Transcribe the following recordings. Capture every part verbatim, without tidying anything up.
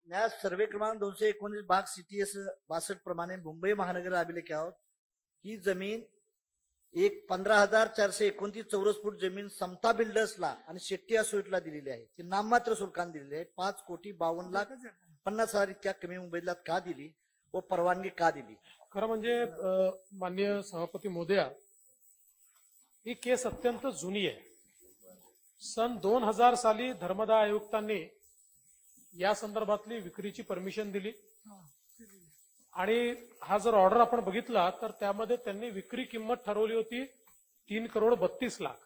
न्याय सर्वे क्रमांक दोनशे एकोणीस भाग सीटीएस बासष्ट प्रमाणे मुंबई महानगर अभिलेख आहोत ही जमीन एक पंधरा हजार चारशे एकोणतीस चौरस फूट जमीन समता बिल्डर्सला आणि शेट्टी असोसिएटला दिलेली आहे. ती नाममात्र शुल्काने दिलेली आहे. पाच कोटी बावन्न लाख पन्नास हजार इतक्या कमी मुंबईला का दिली व परवानगी का दिली? खरं म्हणजे माननीय सभापती महोदया, ही केस अत्यंत जुनी आहे. सन दोन हजार साली धर्मदाय आयुक्तांनी या संदर्भातली विक्रीची परमिशन दिली आणि हा जर ऑर्डर आपण बघितला तर त्यामध्ये त्यांनी विक्री किंमत ठरवली होती तीन करोड बत्तीस लाख.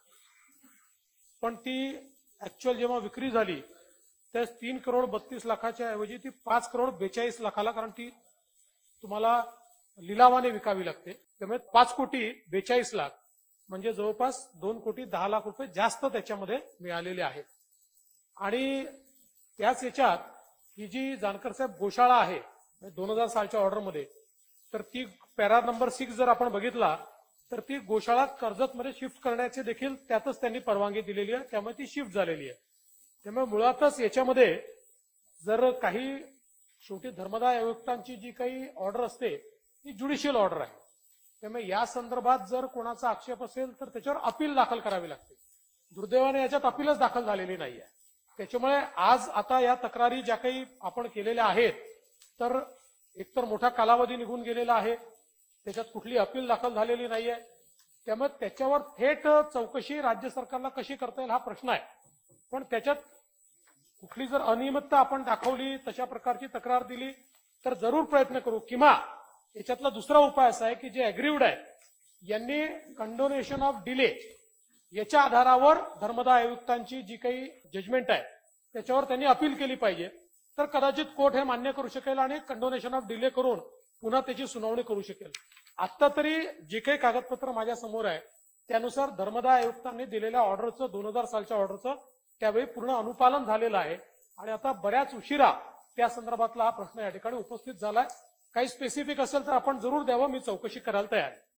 पण ती ऍक्च्युअल जेव्हा विक्री झाली त्या तीन करोड बत्तीस लाखाच्या ऐवजी ती पाच करोड बेचाळीस लाखाला, कारण ती तुम्हाला लिलावाने विकावी लागते, त्यामुळे पाच कोटी बेचाळीस लाख म्हणजे जवळपास दोन कोटी दहा लाख रुपये जास्त त्याच्यामध्ये मिळालेले आहेत. आणि त्याच याच्यात ही जी जानकर साहेब गोशाळा आहे दोन हजार सालच्या ऑर्डरमध्ये, तर ती पॅरा नंबर सिक्स जर आपण बघितला तर ती गोशाळा कर्जतमध्ये शिफ्ट करण्याची देखील त्यातच त्यांनी परवानगी दिलेली आहे, त्यामुळे ती शिफ्ट झालेली आहे. त्यामुळे मुळातच याच्यामध्ये जर काही शेवटी धर्मदाय आयुक्तांची जी काही ऑर्डर असते ती ज्युडिशियल ऑर्डर आहे, त्यामुळे या संदर्भात जर कोणाचा आक्षेप असेल तर त्याच्यावर अपील दाखल करावी लागते. दुर्दैवाने याच्यात अपीलच दाखल झालेली नाहीये. त्याच्यामुळे आज आता या तक्रारी ज्या काही आपण केलेल्या आहेत तर एकतर मोठा कालावधी निघून गेलेला आहे, त्याच्यात कुठली अपील दाखल झालेली नाहीये, त्यामुळे त्याच्यावर थेट चौकशी राज्य सरकारला कशी करता येईल हा प्रश्न आहे. पण त्याच्यात कुठली जर अनियमितता आपण दाखवली, तशा प्रकारची तक्रार दिली तर जरूर प्रयत्न करू. किंवा याच्यातला दुसरा उपाय असा आहे की जे अग्रीव्ड आहे यांनी कंडोनेशन ऑफ डिले याच्या आधारावर धर्मदाय आयुक्तांची जी काही जजमेंट आहे त्याच्यावर त्यांनी अपील केली पाहिजे, तर कदाचित कोर्ट हे मान्य करू शकेल आणि कंडोनेशन ऑफ डिले करून पुन्हा त्याची सुनावणी करू शकेल. आता तरी जे काही कागदपत्र माझ्या समोर आहे त्यानुसार धर्मदाय आयुक्तांनी दिलेल्या ऑर्डरचं दोन हजार सालच्या ऑर्डरचं त्यावेळी पूर्ण अनुपालन झालेलं आहे आणि आता बऱ्याच उशिरा त्या संदर्भातला हा प्रश्न या ठिकाणी उपस्थित झालाय. काही स्पेसिफिक असेल तर आपण जरूर द्यावं, मी चौकशी करायला तयार आहे.